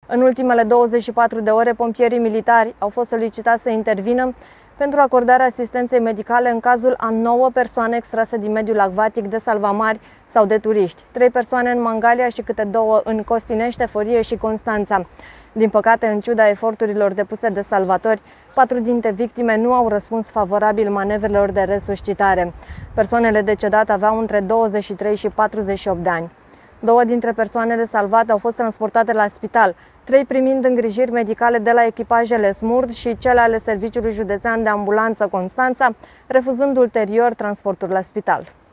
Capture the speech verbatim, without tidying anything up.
În ultimele douăzeci și patru de ore, pompierii militari au fost solicitați să intervină pentru acordarea asistenței medicale în cazul a nouă persoane extrase din mediul acvatic de salvamari sau de turiști, trei persoane în Mangalia și câte două în Costinești, Eforie și Constanța. Din păcate, în ciuda eforturilor depuse de salvatori, patru dintre victime nu au răspuns favorabil manevrelor de resuscitare. Persoanele decedate aveau între douăzeci și trei și patruzeci și opt de ani. Două dintre persoanele salvate au fost transportate la spital, trei primind îngrijiri medicale de la echipajele SMURD și cele ale Serviciului Județean de Ambulanță Constanța, refuzând ulterior transportul la spital.